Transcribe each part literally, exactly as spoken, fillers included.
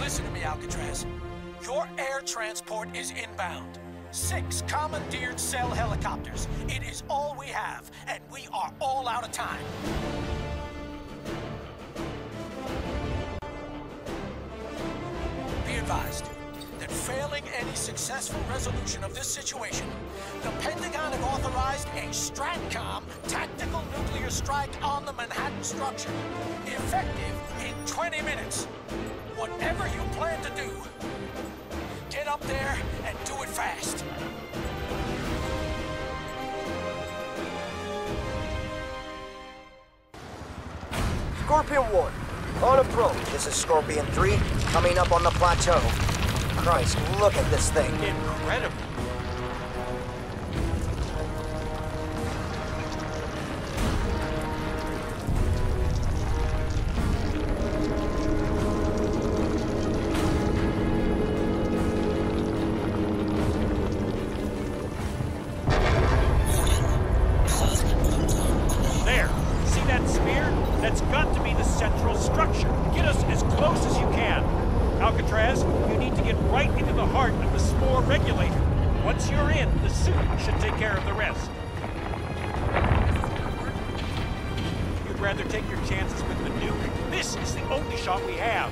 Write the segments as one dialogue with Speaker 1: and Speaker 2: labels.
Speaker 1: Listen to me, Alcatraz. Your air transport is inbound. Six commandeered cell helicopters. It is all we have, and we are all out of time. Be advised that failing any successful resolution of this situation, the Pentagon have authorized a STRATCOM tactical nuclear strike on the Manhattan structure, effective in twenty minutes. Whatever you plan to do, get up there and do it fast.
Speaker 2: Scorpion one, on approach. This is Scorpion three, coming up on the plateau. Christ, look at this thing.
Speaker 3: Incredible. There. See that spear? That's got to be the central structure. Get us as close as you can. Alcatraz, you need to get right into the heart of the spore regulator. Once you're in, the suit should take care of the rest. You'd rather take your chances with the nuke? This is the only shot we have.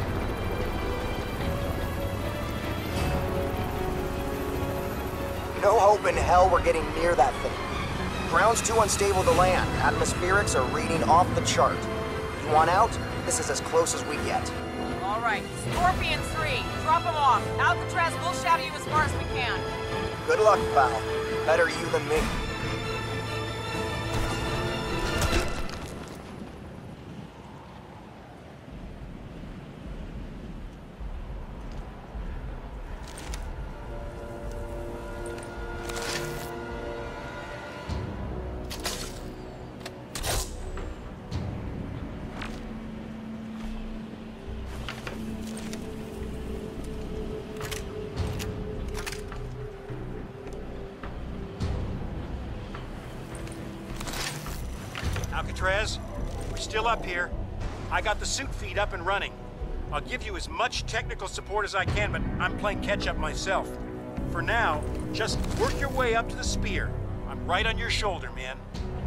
Speaker 2: No hope in hell we're getting near that thing. Ground's too unstable to land. Atmospherics are reading off the chart. You want out? This is as close as we get.
Speaker 4: All right, Scorpion three, drop him off. Alcatraz, we'll shadow you as far as we can.
Speaker 2: Good luck, pal. Better you than me.
Speaker 3: Alcatraz, we're still up here. I got the suit feed up and running. I'll give you as much technical support as I can, but I'm playing catch-up myself. For now, just work your way up to the spear. I'm right on your shoulder, man.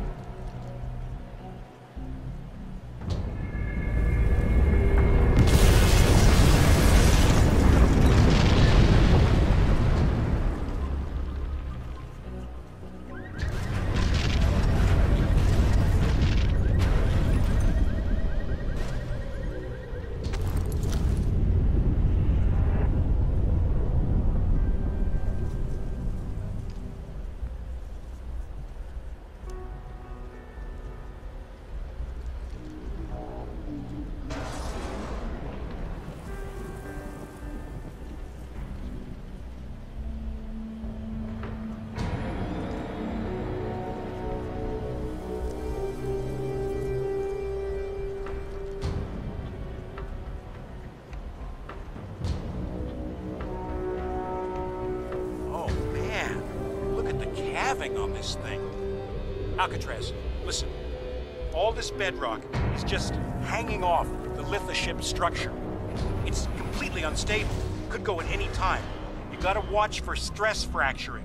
Speaker 3: On this thing. Alcatraz, listen. All this bedrock is just hanging off the lithoship structure. It's completely unstable. Could go at any time. You gotta watch for stress fracturing.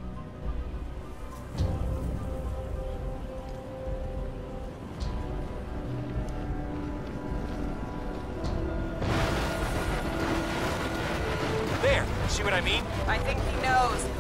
Speaker 3: There, see what I mean?
Speaker 4: I think he knows, Gould.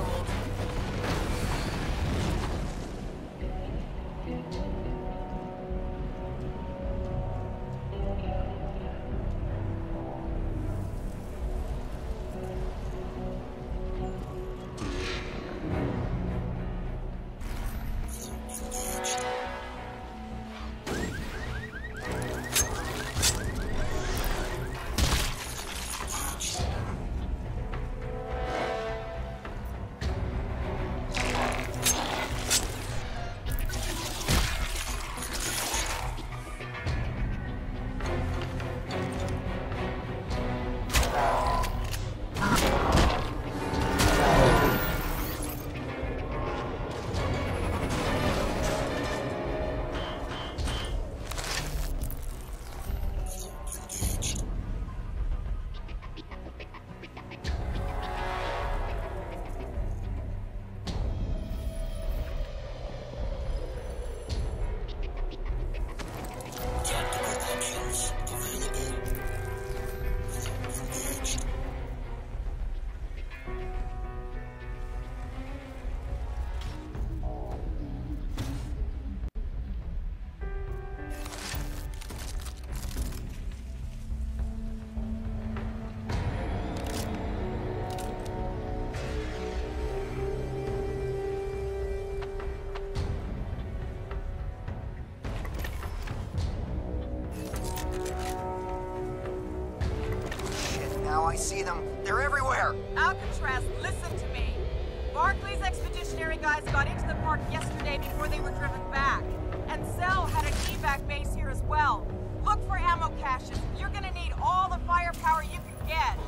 Speaker 2: I see them. They're everywhere.
Speaker 4: Alcatraz, listen to me. Barclay's expeditionary guys got into the park yesterday before they were driven back. And Cell had an evac base here as well. Look for ammo caches. You're gonna need all the firepower you can get.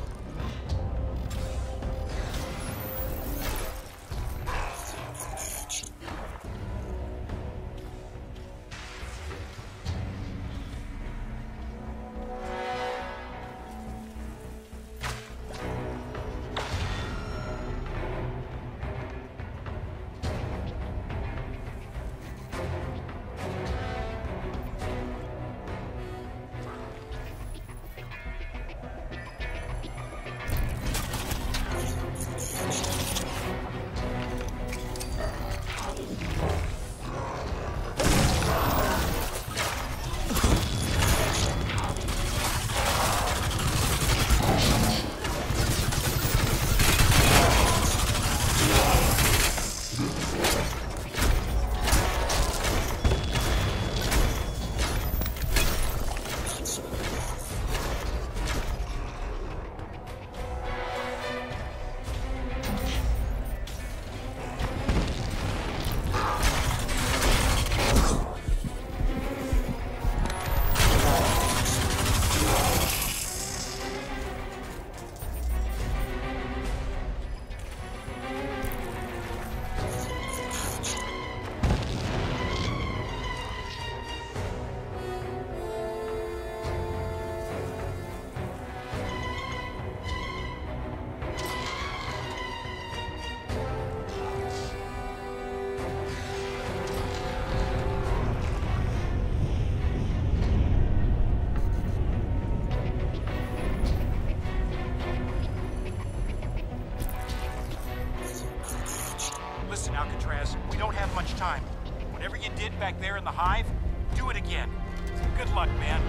Speaker 3: Listen, Alcatraz, we don't have much time. Whatever you did back there in the hive, do it again. Good luck, man.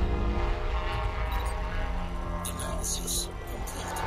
Speaker 5: Analysis complete.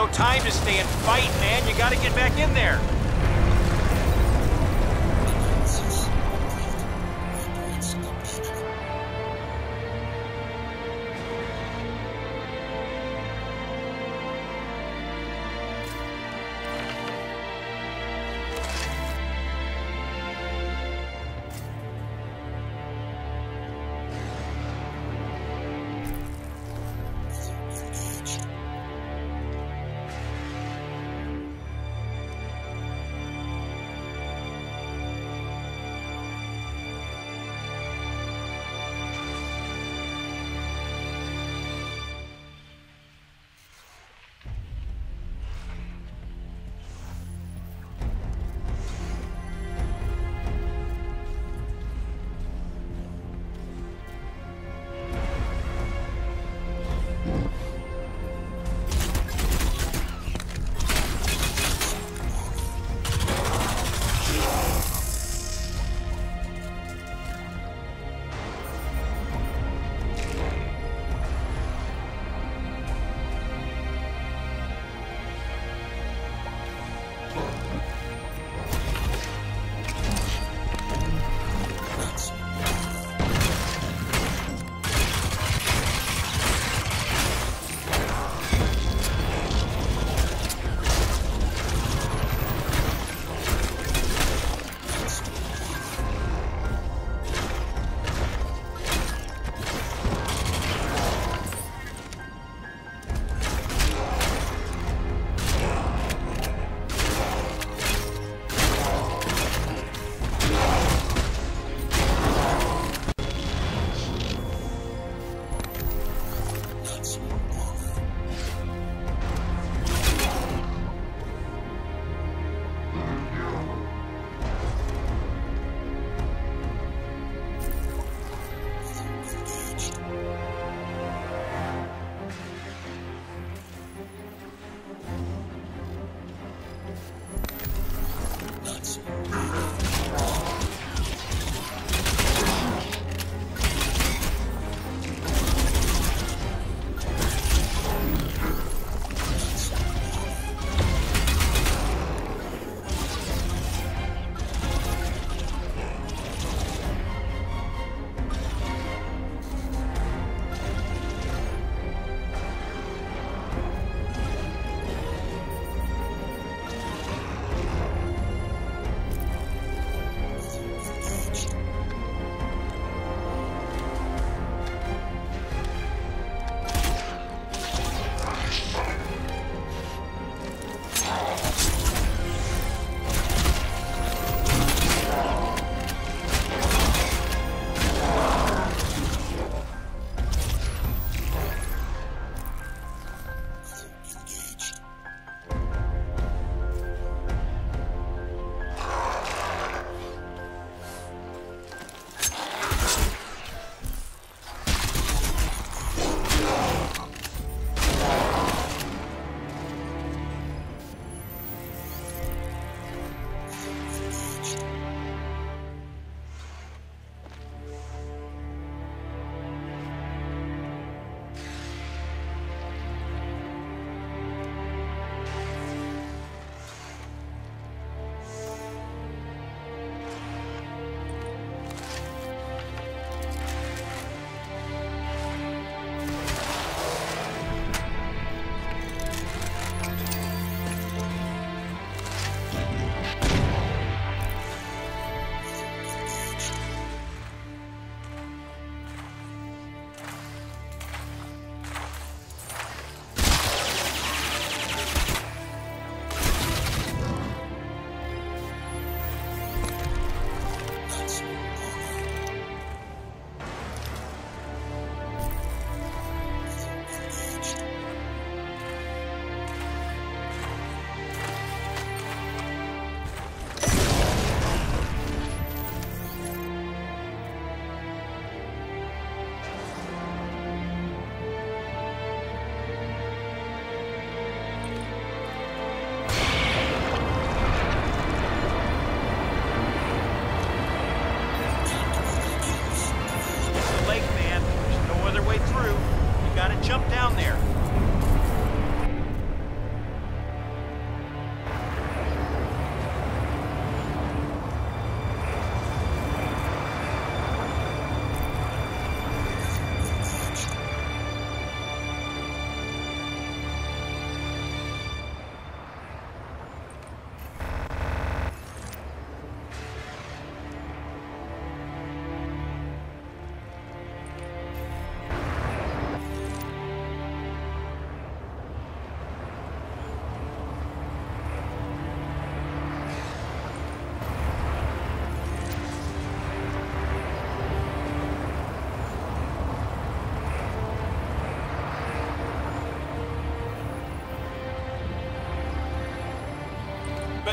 Speaker 3: time to stay and fight, man. You gotta get back in there.
Speaker 5: Analysis complete. Reports updated. Engaged.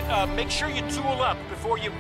Speaker 3: uh, make sure you tool up before you...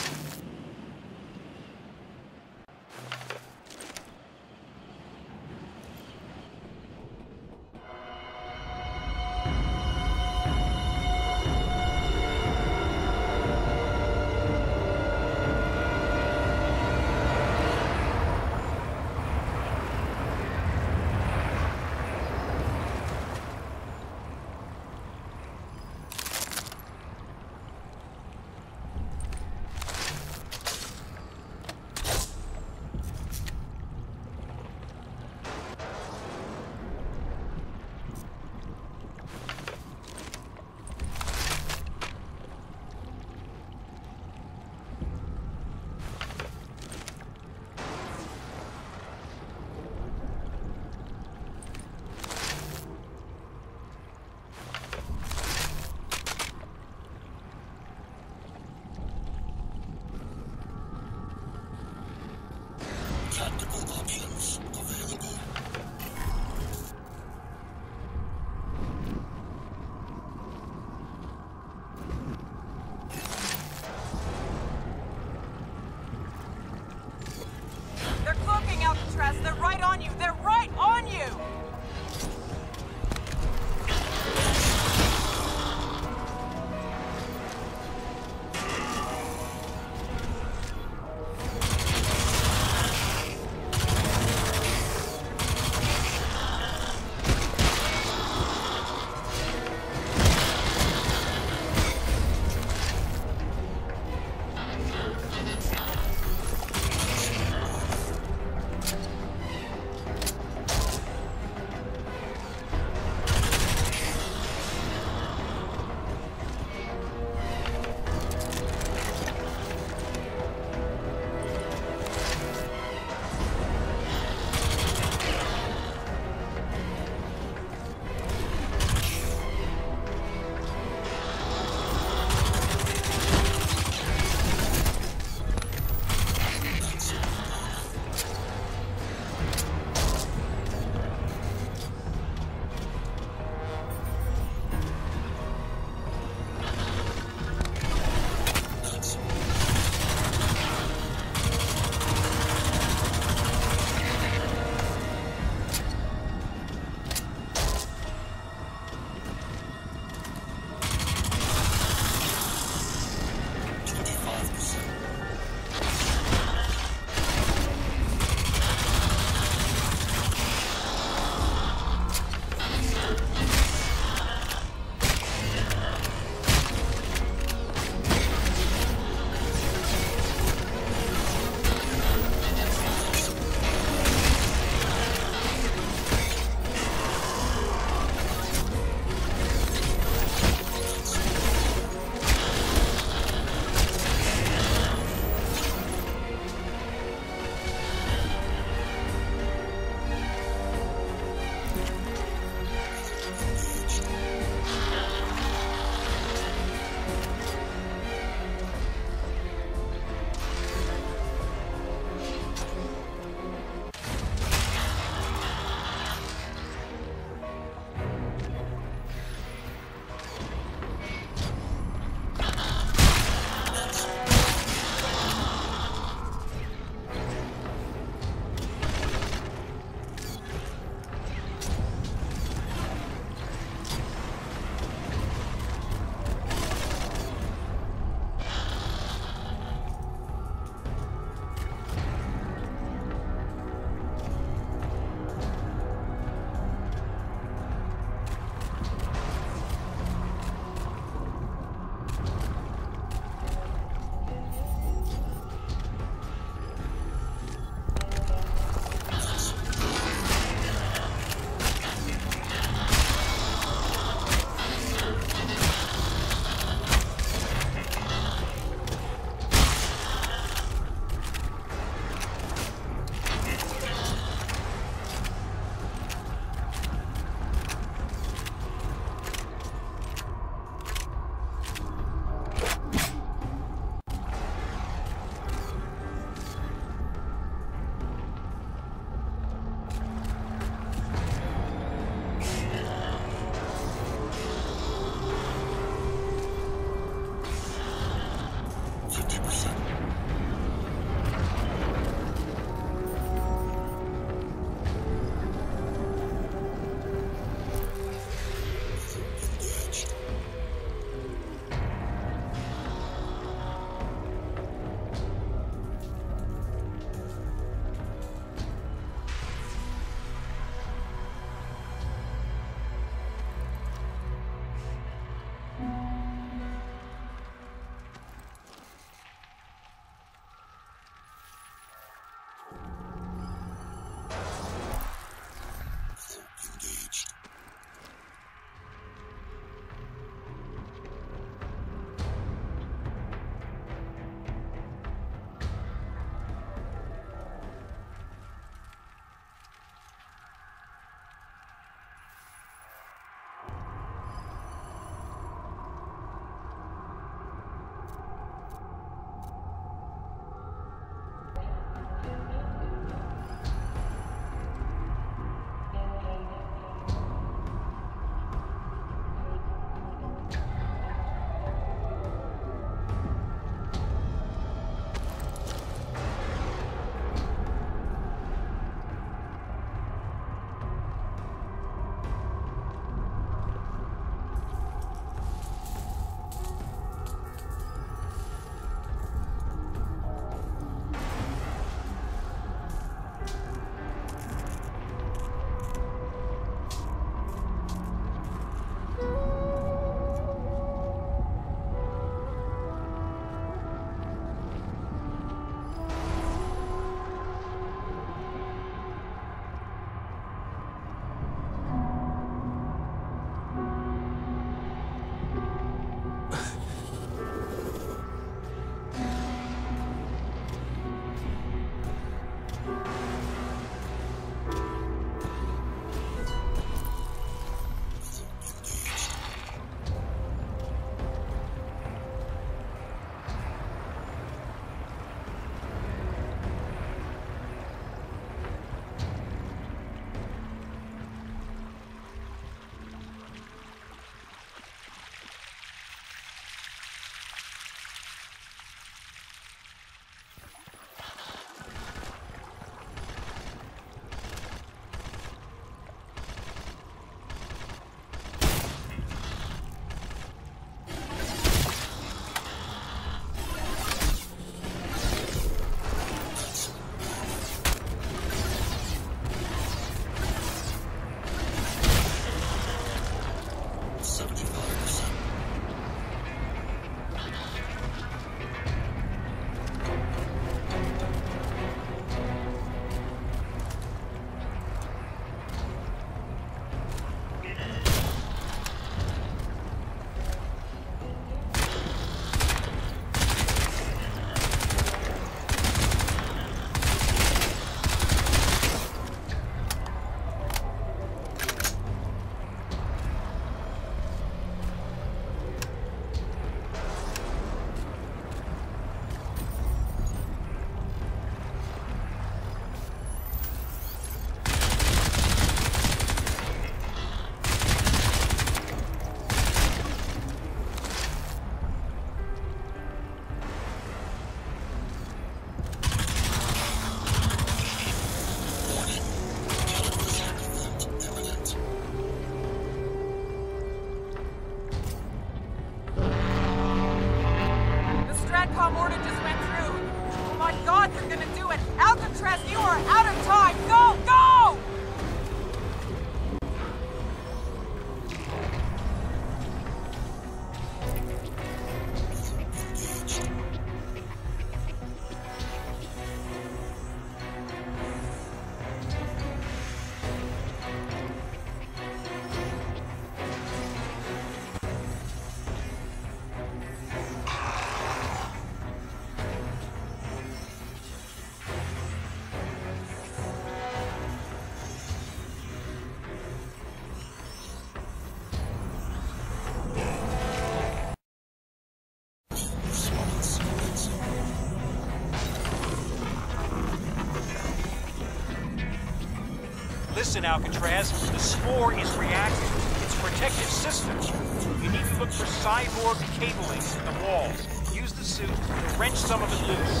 Speaker 3: Listen, Alcatraz, the spore is reactive. It's a protective system. You need to look for cyborg cabling in the walls. Use the suit to wrench some of it loose.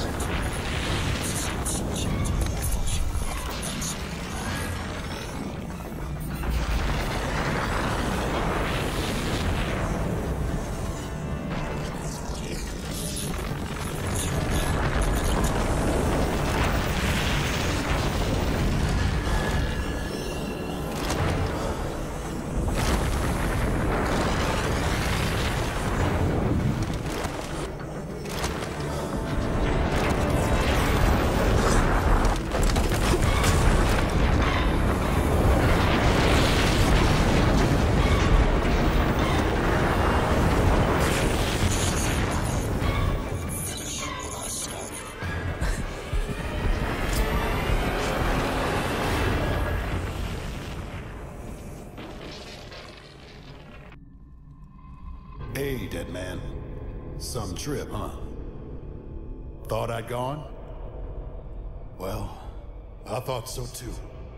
Speaker 6: Hey, dead man. Some trip, huh? Thought I'd gone? Well, I thought so too.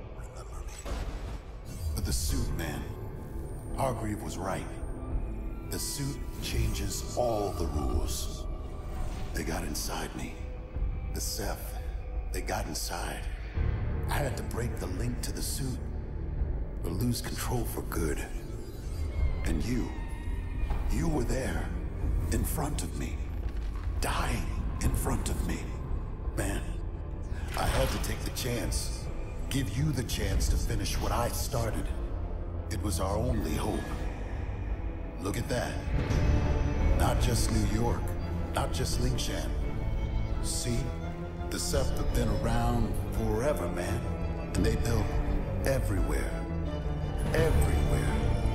Speaker 6: But the suit, man. Hargreave was right. The suit changes all the rules. They got inside me. The Ceph, they got inside. I had to break the link to the suit, or lose control for good. And you, you were there, in front of me, dying in front of me. Man, I had to take the chance, give you the chance to finish what I started. It was our only hope. Look at that. Not just New York, not just Lingshan. See, the Ceph have been around forever, man. And they built everywhere. Everywhere.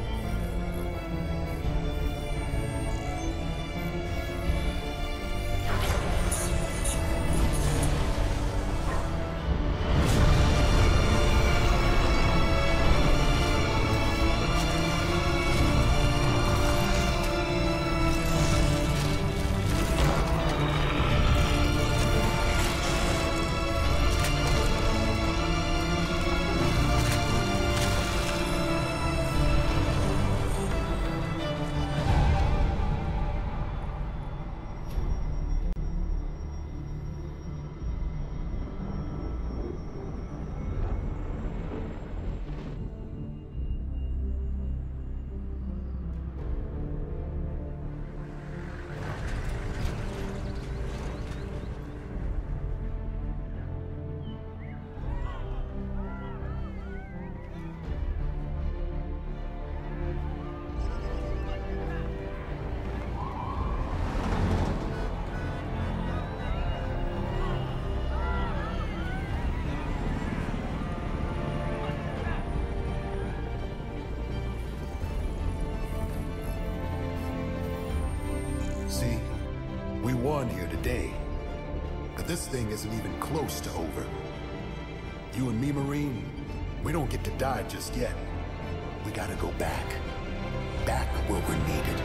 Speaker 6: See, we won here today, but this thing isn't even close to over. You and me, Marine, we don't get to die just yet. We gotta go back. Back where we're needed.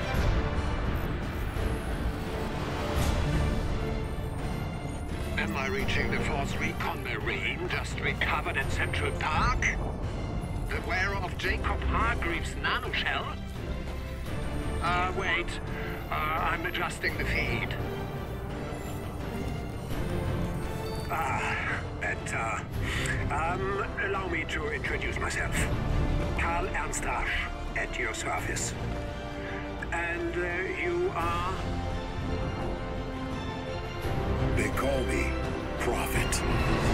Speaker 7: Am I reaching the Force Recon Marine just recovered at Central Park? Aware of Jacob Hargreaves' nanoshell? Uh, wait. Uh, I'm adjusting the feed. Ah, and, uh, um, allow me to introduce myself. Karl Ernst Rasch, at your service. And, uh, you are?
Speaker 6: They call me Prophet.